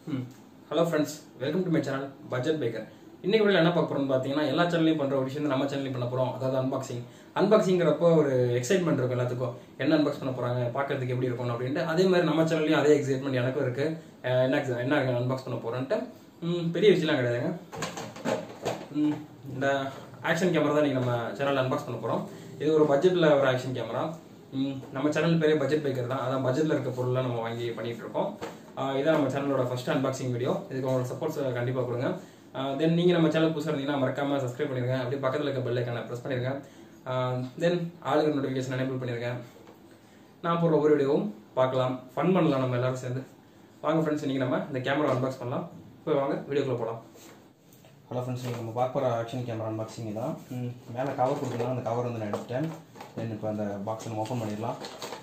Hello friends, welcome to my channel Budget Baker. இன்னைக்கு வீடியோல என்ன பார்க்க போறோம்னு பாத்தீங்கன்னா எல்லா சேனல்லையும் பண்ற ஒரு விஷயம் நம்ம சேனல்லையும் பண்ண போறோம். அதாவது அன்பாக்சிங்ங்கறப்ப ஒரு எக்ஸைட்மென்ட் இருக்கும் எல்லாத்துக்கும். என்ன அன்பாக்ஸ் பண்ண போறாங்க, பார்க்கிறதுக்கு எப்படி இருக்கும் அப்படினு. அதே மாதிரி நம்ம சேனல்லையும் அதே எக்ஸைட்மென்ட் எனக்கும் இருக்கு. என்ன அன்பாக்ஸ் பண்ண போறேன்ட்டு பெரிய விஷயம்லாம் கிடையாதுங்க. இந்த ஆக்ஷன் கேமரா தான் நீங்க நம்ம சேனல்ல அன்பாக்ஸ் பண்ண போறோம். இது ஒரு பட்ஜெட்ல ஒரு ஆக்ஷன் கேமரா. நம்ம சேனல் பேரே பட்ஜெட் பேக்கர் தான். அதான் பட்ஜெட்ல இருக்க பொருள்லாம் நம்ம வாங்கி பண்ணிட்டு இருக்கோம். இதான் நம்ம சேனலோட ஃபர்ஸ்ட் அன்பாக்சிங் வீடியோ. இதுக்கு உங்களோட சப்போர்ட்ஸ் கண்டிப்பா கொடுங்க. தென் நீங்க நம்ம சேனல் புதுசா இருந்தீங்கன்னா மறக்காம சப்ஸ்கிரைப் பண்ணிருங்க. அப்படியே பக்கத்துல இருக்க பெல் ஐகானை பிரஸ் பண்ணிருங்க. தென் ஆளுக்கு நோட்டிஃபிகேஷன் எனேபிள் பண்ணிருங்க. நான் போற ஒவ்வொரு வீடியோவும் பார்க்கலாம், ஃபன் பண்ணலாம் நம்ம எல்லாரும் சேர்ந்து. வாங்க ஃப்ரெண்ட்ஸ், இன்னைக்கு நம்ம இந்த கேமரா அன்பாக்ஸ் பண்ணலாம். போய் வாங்க வீடியோக்குள்ள போகலாம். ஹலோ ஃப்ரெண்ட்ஸ், நம்ம பார்க்க போகிற ஆக்ஷன் கேமரா அன்பாக்சிங் தான். மேலே கவர் கொடுத்துருந்தா அந்த கவர் வந்து நான் எடுத்துட்டேன். தென் இப்போ அந்த பாக்ஸை நம்ம ஓப்பன் பண்ணிடலாம்.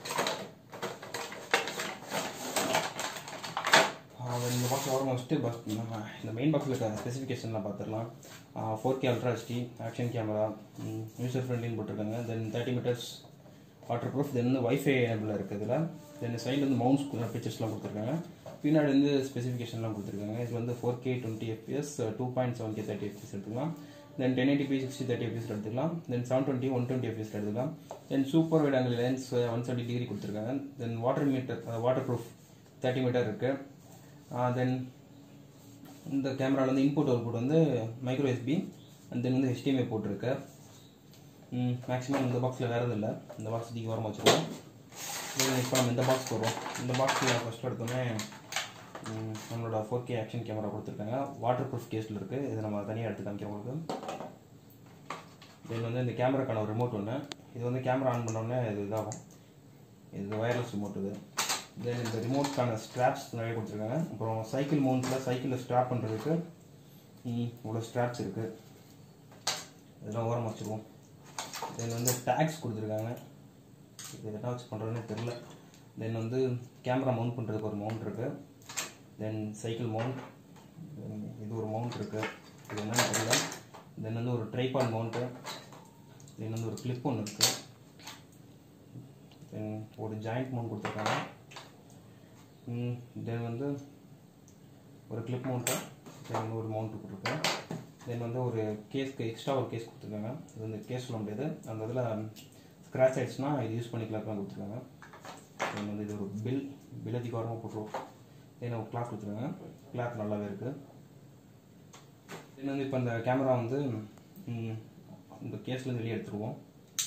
இந்த பாக்ஸ் ஓரம் ஃபஸ்ட்டு நம்ம இந்த மெயின் பாக்ஸில் இருக்க ஸ்பெசிஃபிகேஷன்லாம் பார்த்துடலாம். 4K ultra HD action camera, user ஃப்ரெண்ட்லின்னு போட்டிருக்காங்க. Then 30 meters water proof. Then வந்து வைஃபை எனேபிளாக இருக்குது இதில். தென் சைடில் வந்து மவுண்ட்ஸ் பிக்சர்ஸ்லாம் கொடுத்துருக்காங்க. பின்னாடி வந்து ஸ்பெசிஃபிகேஷன்லாம் கொடுத்துருக்காங்க. இது வந்து 4K 20 fps 2.7K 30 fps எடுத்துக்கலாம். தென் 1080p 60 30 fps எடுத்துக்கலாம். தென் 720 120 fps எடுத்துக்கலாம். Then super wide angle lens 170 degree கொடுத்துருக்காங்க. தென் வாட்டர் ப்ரூஃப் 30 மீட்டர் இருக்கு. தென் இந்த கேமராவில் வந்து இன்புட் அவுட்புட் வந்து மைக்ரோ எஸ்பி அண்ட் தென் வந்து HDMI போட்டிருக்கு. மேக்ஸிமம் இந்த பாக்ஸில் வேறு எதுவும் இல்லை. இந்த பாக்ஸ் தூக்கி வரமா வச்சுருக்கோம். இப்போ நம்ம இந்த பாக்ஸ் போடுறோம். இந்த பாக்ஸில் ஃபஸ்ட் எடுத்தோன்னே நம்மளோட 4K ஆக்ஷன் கேமரா கொடுத்துருக்காங்க. வாட்டர் ப்ரூஃப் கேஸில் இருக்குது. இதை நம்ம தனியாக எடுத்து காமிக்கிறோம் உங்களுக்கு. தென் வந்து இந்த கேமராக்கான ஒரு ரிமோட் ஒன்று. இது வந்து கேமரா ஆன் பண்ணோடனே இது இதாகும். இது வயர்லெஸ் ரிமோட் இது. தென் இந்த ரிமோட்கான ஸ்ட்ராப்ஸ் நிறைய கொடுத்துருக்காங்க. அப்புறம் சைக்கிள் மவுண்ட்டில் சைக்கிளில் ஸ்ட்ராப் பண்ணுறதுக்கு இவ்வளோ ஸ்ட்ராப்ஸ் இருக்குது. இதெல்லாம் ஓரமாக வச்சுருவோம். தென் வந்து டேக்ஸ் கொடுத்துருக்காங்க. இது என்ன வச்சு பண்ணுறதுன்னு தெரில. தென் வந்து கேமரா மவுண்ட் பண்ணுறதுக்கு ஒரு மவுண்ட் இருக்குது. தென் சைக்கிள் மவுண்ட், இது ஒரு மவுண்ட் இருக்குது. இது என்னன்னு தெரியல. தென் வந்து ஒரு ட்ரைபாட் மவுண்ட்டு. தென் வந்து ஒரு கிளிப் ஒன்று இருக்குது. தென் ஒரு ஜாயிண்ட் மவுண்ட் கொடுத்துருக்காங்க. தென் வந்து ஒரு கிளிப் மவுண்ட்டு, தென் வந்து ஒரு மவுண்ட் கொடுத்துருக்கேன். தென் வந்து ஒரு கேஸ்க்கு எக்ஸ்ட்ரா ஒரு கேஸ் கொடுத்துருக்காங்க. இது வந்து கேஸ் சொல்ல முடியாது, அந்த இதில் ஸ்க்ராட்ச் ஆகிடுச்சுன்னா இது யூஸ் பண்ணிக்கலாம் கொடுத்துருக்காங்க. தென் வந்து இது ஒரு பில்லத்துக்கு வரமாக போட்டுருவோம். தென் ஒரு கிளாத் கொடுத்துருக்காங்க. கிளாத் நல்லாவே இருக்குது. தென் வந்து இப்போ இந்த கேமரா வந்து இந்த கேஸ்லேருந்து வெளியே எடுத்துருவோம்.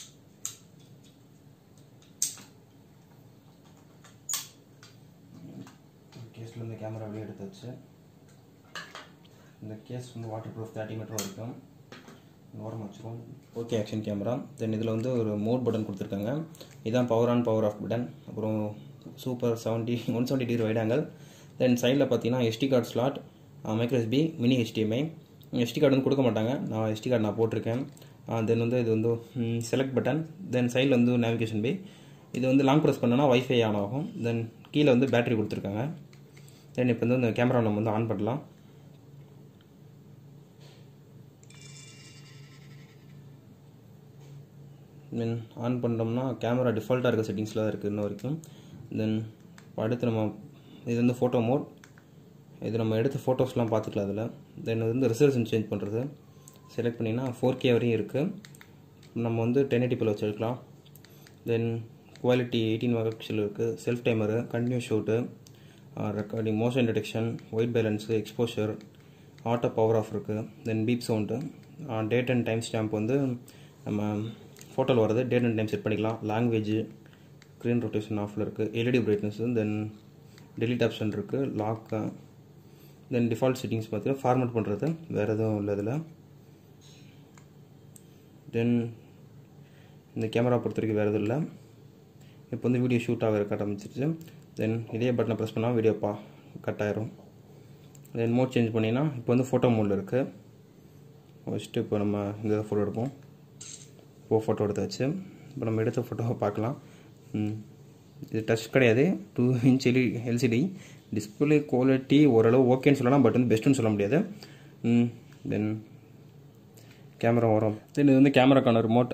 கேஸ்லேருந்து கேமரா வெளியே எடுத்தாச்சு. இந்த கேஸ் வந்து வாட்டர் ப்ரூஃப் 30 மீட்டர் வரைக்கும் ஓரமாக வச்சுருவோம். 4K action camera. தென் இதில் வந்து ஒரு மோட் பட்டன் கொடுத்துருக்காங்க. இதுதான் power on power off button. அப்புறம் super 170 degree wide angle. Then சைடில் பார்த்தீங்கன்னா SD card slot, micro USB, mini HDMI. SD card வந்து கொடுக்க மாட்டாங்க, நான் SD கார்டு நான் போட்டிருக்கேன். தென் வந்து இது வந்து செலக்ட் பட்டன். தென் சைடில் வந்து நேவிகேஷன் பே. இது வந்து லாங் ப்ரெஸ் பண்ணோன்னா வைஃபை ஆன் ஆகும். தென் கீழே வந்து பேட்டரி கொடுத்துருக்காங்க. தென் இப்போ வந்து இந்த கேமரா நம்ம வந்து ஆன் பண்ணலாம். தென் ஆன் பண்ணோம்னா கேமரா டிஃபால்ட்டாக இருக்க செட்டிங்ஸில் தான் இருக்குது இன்ன வரைக்கும். தென் அடுத்து நம்ம இது வந்து ஃபோட்டோ மோட். இது நம்ம எடுத்த ஃபோட்டோஸ்லாம் பார்த்துக்கலாம் அதில். தென் இது வந்து ரெசல்யூஷன் சேஞ்ச் பண்ணுறது. செலக்ட் பண்ணிங்கன்னா 4K வரையும் இருக்குது. நம்ம வந்து 1080p வச்சு எடுக்கலாம். தென் குவாலிட்டி 18 மெகாபிக்சல் இருக்குது. Self timer, continuous shoot, recording, motion detection, white balance, exposure, auto power off இருக்குது. Then beep sound, date and time stamp வந்து நம்ம ஃபோட்டோவில் வரது டேட் அண்ட் டைம் செட் பண்ணிக்கலாம். லாங்குவேஜ், ஸ்க்ரீன் ரொட்டேஷன் ஆஃபில் இருக்குது. LED brightness, then delete option இருக்குது, lock. Then default settings பார்த்தீங்கன்னா ஃபார்மேட் பண்ணுறது, வேறு எதுவும் இல்லை இதில். தென் இந்த கேமரா பொறுத்த வரைக்கும் வேறு எதுவும் இல்லை. இப்போ வந்து வீடியோ ஷூட் ஆக ஆரம்பிச்சிருச்சு. தென் இதே பட்டனை ப்ரெஸ் பண்ணால் வீடியோ கட் ஆயிரும். தென் மோட் சேஞ்ச் பண்ணிங்கன்னா இப்போ வந்து ஃபோட்டோ மோடில் இருக்குது. ஃபஸ்ட்டு இப்போ நம்ம இந்த ஃபோட்டோ எடுப்போம். ஃபோட்டோ எடுத்தாச்சு. இப்போ நம்ம எடுத்த ஃபோட்டோவை பார்க்கலாம். இது டச் கிடையாது, 2 inch LCD. டிஸ்பிளே குவாலிட்டி ஓரளவு ஓகேன்னு சொல்லலாம், பட் வந்து பெஸ்ட்டுன்னு சொல்ல முடியாது. தென் கேமரா வரும். தென் இது வந்து கேமராக்கான ரிமோட்.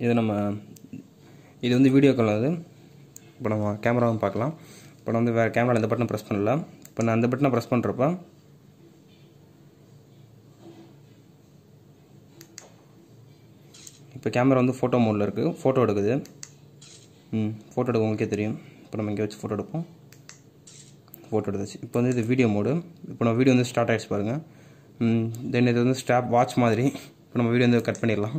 இது வந்து வீடியோக்கானது. இப்போ நம்ம கேமராவும் பார்க்கலாம். இப்போ வந்து வேறு கேமராவில் இந்த பட்டன் ப்ரெஸ் பண்ணல. இப்போ நான் அந்த பட்டனை ப்ரெஸ் பண்ணுறப்ப இப்போ கேமரா வந்து ஃபோட்டோ மோடில் இருக்குது, ஃபோட்டோ எடுக்குது. ஃபோட்டோ எடுக்க உங்களுக்கே தெரியும். இப்போ நம்ம இங்கே வச்சு ஃபோட்டோ எடுப்போம். ஃபோட்டோ எடுத்துச்சு. இப்போ வந்து இது வீடியோ மோடு. இப்போ நம்ம வீடியோ வந்து ஸ்டார்ட் ஆகிடுச்சு பாருங்கள். தென் இது வந்து ஸ்டாப் வாட்ச் மாதிரி. இப்போ நம்ம வீடியோ வந்து கட் பண்ணிடலாம்.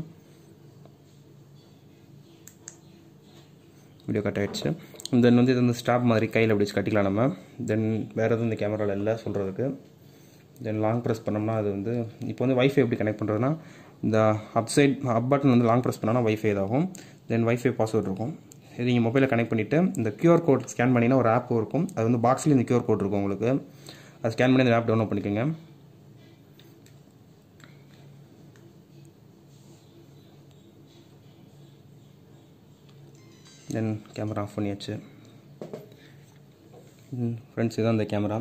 வீடியோ கட் ஆகிடுச்சு. தென் வந்து இது வந்து ஸ்டாப் மாதிரி கையில் அப்படி வச்சு கட்டிக்கலாம் நம்ம. தென் வேறு எதுவும் இந்த கேமராவில் இல்லை சொல்கிறதுக்கு. தென் லாங் ப்ரெஸ் பண்ணோம்னா அது வந்து இப்போ வந்து வைஃபை எப்படி கனெக்ட் பண்ணுறதுனா இந்த அப் பட்டன் வந்து லாங் ப்ரெஸ் பண்ணோன்னா வைஃபை இதாகும். தென் வைஃபை பாஸ்வேர்டு இருக்கும். இது நீங்கள் மொபைலில் கனெக்ட் பண்ணிவிட்டு இந்த QR கோட் ஸ்கேன் பண்ணிங்கன்னா ஒரு ஆப் இருக்கும். அது வந்து பாக்ஸ்லேயும் இந்த QR கோட் இருக்கும் உங்களுக்கு. அது ஸ்கேன் பண்ணி அந்த ஆப் டவுன்லோட் பண்ணிக்கோங்க. தென் கேமரா ஆஃப் பண்ணியாச்சு. ஃப்ரெண்ட்ஸ் இதுதான் இந்த கேமரா.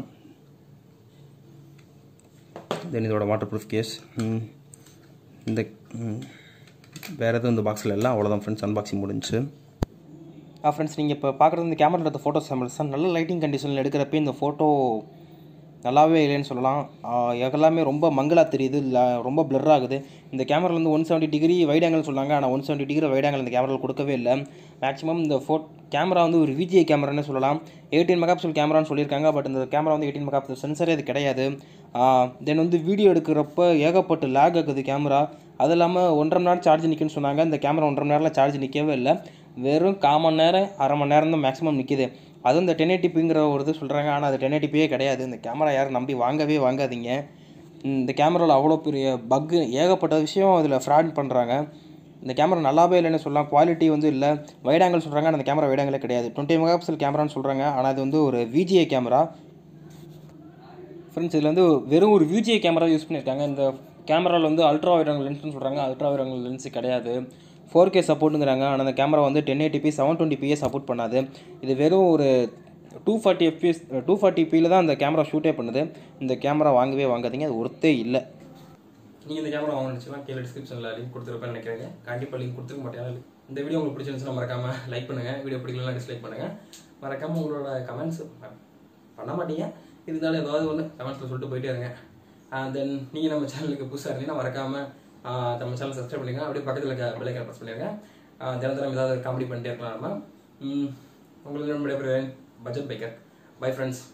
தென் இதோட வாட்டர் ப்ரூஃப் கேஸ். இந்த வேறு எதுவும் இந்த பாக்ஸில் இல்லை. அவ்வளோதான் ஃப்ரெண்ட்ஸ், அன்பாக்சிங் முடிஞ்சு. ஃப்ரெண்ட்ஸ் நீங்கள் இப்போ பார்க்குறது இந்த கேமரா எடுத்த ஃபோட்டோ சாம்பிள்ஸ் தான். நல்ல லைட்டிங் கண்டிஷனில் எடுக்கிறப்ப இந்த ஃபோட்டோ நல்லாவே இல்லைன்னு சொல்லலாம். எல்லாமே ரொம்ப மங்கலாக தெரியுது, இல்லை ரொம்ப பிளர் ஆகுது. இந்த கேமராவில் வந்து 170 டிகிரி வைட் ஆங்கிள் சொன்னாங்க. ஆனால் 170 டிகிரி வைட் ஆங்கிள் இந்த கேமராவில் கொடுக்கவே இல்லை. மேக்ஸிமம் இந்த கேமரா வந்து ஒரு VGA கேமரான்னு சொல்லலாம். 18 மெகாபிக்சல் கேமரான்னு சொல்லியிருக்காங்க. பட் இந்த கேமரா வந்து 18 மெகாபிக்சல் சென்சரே அது கிடையாது. தென் வந்து வீடியோ எடுக்கிறப்ப ஏகப்பட்ட லேக் ஆகுது கேமரா. அது இல்லாமல் 1.5 மணி நேரம் சார்ஜ் நிற்குன்னு சொன்னாங்க. இந்த கேமரா 1.5 மணி நேரத்தில் சார்ஜ் நிற்கவே இல்லை. வெறும் 1/4 மணி நேரம் 1/2 மணி நேரம் தான் மேக்ஸிமம் நிற்கிது. அதுவும் இந்த 1080pங்கிற ஒரு இது சொல்கிறாங்க. ஆனால் அது 1080pயே கிடையாது. இந்த கேமரா யாரும் நம்பி வாங்காதீங்க. இந்த கேமராவில் அவ்வளோ பெரிய பக்கு, ஏகப்பட்ட விஷயம் அதில் ஃப்ராட் பண்ணுறாங்க. இந்த கேமரா நல்லாவே இல்லைன்னு சொல்லலாம். குவாலிட்டி வந்து இல்லை. வைட் ஆங்கிள் சொல்கிறாங்க, ஆனால் அந்த கேமரா வைட் ஆங்கிளே கிடையாது. 20 மெகாபிக்சல் கேமரான்னு சொல்கிறாங்க. ஆனால் அது வந்து ஒரு VGA கேமரா. ஃப்ரெண்ட்ஸ் இதில் வந்து வெறும் ஒரு VGA கேமரா யூஸ் பண்ணியிருக்காங்க. இந்த கேமராவில் வந்து அல்ட்ரா வைட் ஆங்கிள் லென்ஸ்னு சொல்கிறாங்க. அல்ட்ரா வைட் ஆங்கிள் லென்ஸ் கிடையாது. 4K சப்போர்ட்டுங்கிறாங்க. ஆனால் அந்த கேமரா வந்து 1080p 720p சப்போர்ட் பண்ணாது. இது வெறும் ஒரு 240 FPS 240pல தான் அந்த கேமரா ஷூட்டே பண்ணுது. இந்த கேமரா வாங்காதீங்க. அது ஒர்த்தே இல்லை. நீங்கள் இந்த கேமரா வாங்கினுச்சுன்னா கீழே டிஸ்கிரிப்ஷனில் லிங்க் கொடுத்துருப்பேன்னு நினைக்கிறேன். கண்டிப்பாக லிங்க் கொடுத்துருக்க மாட்டேன். இந்த வீடியோ உங்களுக்கு பிடிச்சிருந்துச்சுன்னா மறக்காமல் லைக் பண்ணுங்கள். வீடியோ பிடிக்கலாம் டிஸ்லைக் பண்ணுங்கள். மறக்காமல் உங்களோட கமெண்ட்ஸ் பண்ண மாட்டீங்க. இருந்தாலும் ஏதாவது ஒன்று கமெண்ட்ஸில் சொல்லிட்டு போயிட்டே இருங்க. தென் நீங்கள் நம்ம சேனலுக்கு புதுசாக இருந்தீங்கன்னா மறக்காமல் நம்ம சேனல் சப்ஸ்கிரைப் பண்ணிடுங்க. அப்படியே பக்கத்தில் இருக்க பெல் ஐகானை ப்ரெஸ் பண்ணிடுங்க. தினம் ஏதாவது காமெடி பண்ணிட்டே இருக்கலாம். நம்ம உங்களுக்கு விடைபெறுவேன். Budget biker. Bye friends.